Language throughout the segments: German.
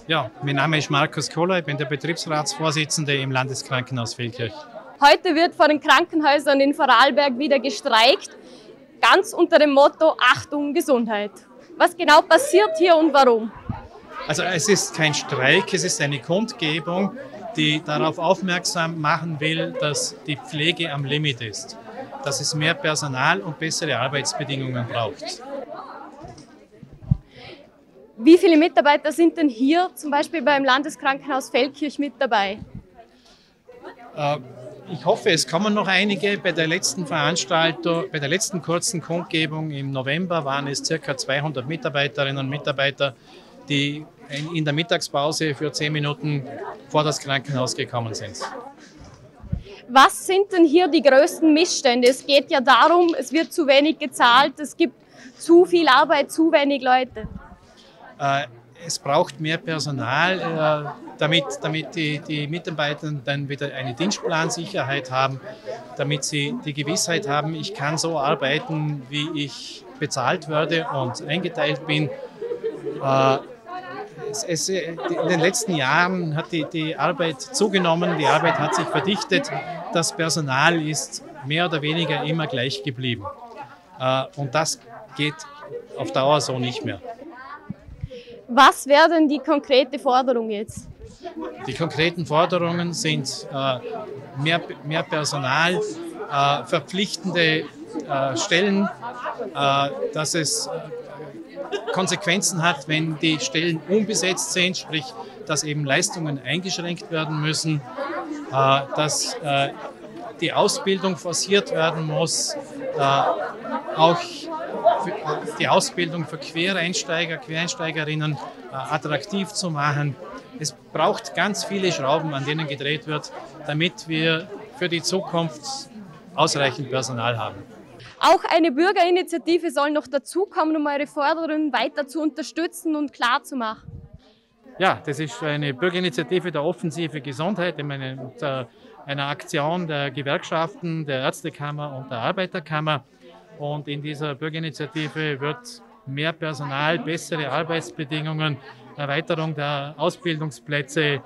Ja, mein Name ist Markus Kohler, ich bin der Betriebsratsvorsitzende im Landeskrankenhaus Feldkirch. Heute wird vor den Krankenhäusern in Vorarlberg wieder gestreikt, ganz unter dem Motto Achtung Gesundheit. Was genau passiert hier und warum? Also es ist kein Streik, es ist eine Kundgebung, die darauf aufmerksam machen will, dass die Pflege am Limit ist, dass es mehr Personal und bessere Arbeitsbedingungen braucht. Wie viele Mitarbeiter sind denn hier zum Beispiel beim Landeskrankenhaus Feldkirch mit dabei? Ich hoffe, es kommen noch einige. Bei der letzten Veranstaltung, bei der letzten kurzen Kundgebung im November waren es ca. 200 Mitarbeiterinnen und Mitarbeiter, die in der Mittagspause für 10 Minuten vor das Krankenhaus gekommen sind. Was sind denn hier die größten Missstände? Es geht ja darum, es wird zu wenig gezahlt, es gibt zu viel Arbeit, zu wenig Leute. Es braucht mehr Personal, damit die Mitarbeiter dann wieder eine Dienstplansicherheit haben, damit sie die Gewissheit haben, ich kann so arbeiten, wie ich bezahlt werde und eingeteilt bin. In den letzten Jahren hat die Arbeit zugenommen, die Arbeit hat sich verdichtet, das Personal ist mehr oder weniger immer gleich geblieben. Und das geht auf Dauer so nicht mehr. Was wäre denn die konkrete Forderung jetzt? Die konkreten Forderungen sind mehr Personal, verpflichtende Stellen, dass es Konsequenzen hat, wenn die Stellen unbesetzt sind, sprich, dass eben Leistungen eingeschränkt werden müssen, dass die Ausbildung forciert werden muss, auch die Ausbildung für Quereinsteiger, Quereinsteigerinnen attraktiv zu machen. Es braucht ganz viele Schrauben, an denen gedreht wird, damit wir für die Zukunft ausreichend Personal haben. Auch eine Bürgerinitiative soll noch dazukommen, um eure Forderungen weiter zu unterstützen und klar zu machen. Ja, das ist eine Bürgerinitiative der Offensive Gesundheit, einer Aktion der Gewerkschaften, der Ärztekammer und der Arbeiterkammer. Und in dieser Bürgerinitiative wird mehr Personal, bessere Arbeitsbedingungen, Erweiterung der Ausbildungsplätze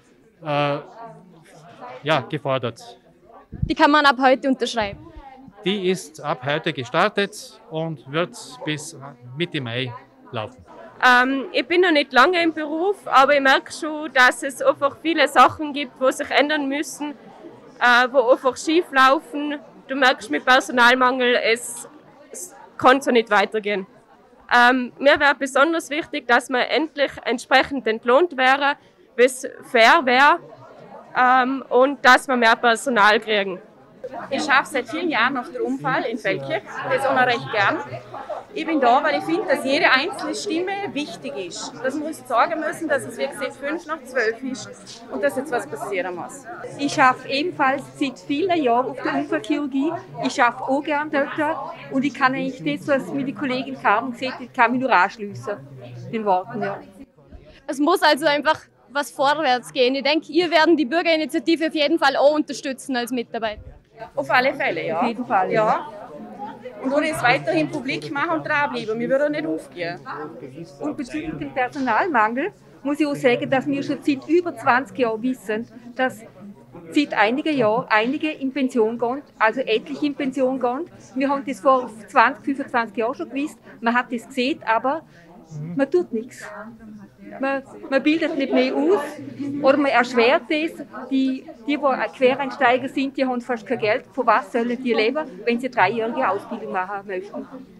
gefordert. Die kann man ab heute unterschreiben. Die ist ab heute gestartet und wird bis Mitte Mai laufen. Ich bin noch nicht lange im Beruf, aber ich merke schon, dass es einfach viele Sachen gibt, die sich ändern müssen, die einfach schief laufen. Du merkst mit Personalmangel, es kann so nicht weitergehen. Mir wäre besonders wichtig, dass man endlich entsprechend entlohnt wäre, wie es fair wäre und dass wir mehr Personal kriegen. Ich arbeite seit vielen Jahren nach der Unfall in Feldkirch, das auch noch recht gern. Ich bin da, weil ich finde, dass jede einzelne Stimme wichtig ist. Dass wir uns sagen müssen, dass es wie gesagt 11:55 ist und dass jetzt was passieren muss. Ich arbeite ebenfalls seit vielen Jahren auf der Unfallchirurgie. Ich arbeite auch gerne dort und ich kann eigentlich das, was mir die Kollegin Carmen gesagt hat, kann mich nur anschliessen, den Worten. Ja. Es muss also einfach was vorwärts gehen. Ich denke, ihr werden die Bürgerinitiative auf jeden Fall auch unterstützen als Mitarbeiter. Auf alle Fälle, ja. Auf jeden Fall, ja. Und ohne es weiterhin publik machen und dranbleiben. Wir würden nicht aufgehen. Und bezüglich dem Personalmangel muss ich auch sagen, dass wir schon seit über 20 Jahren wissen, dass seit einigen Jahren einige in Pension gehen, also etliche in Pension gehen. Wir haben das vor 20, 25 Jahren schon gewusst. Man hat das gesehen, aber man tut nichts. Man bildet nicht mehr aus oder man erschwert es. Die Quereinsteiger sind, die haben fast kein Geld. Von was sollen die leben, wenn sie eine 3-jährige Ausbildung machen möchten?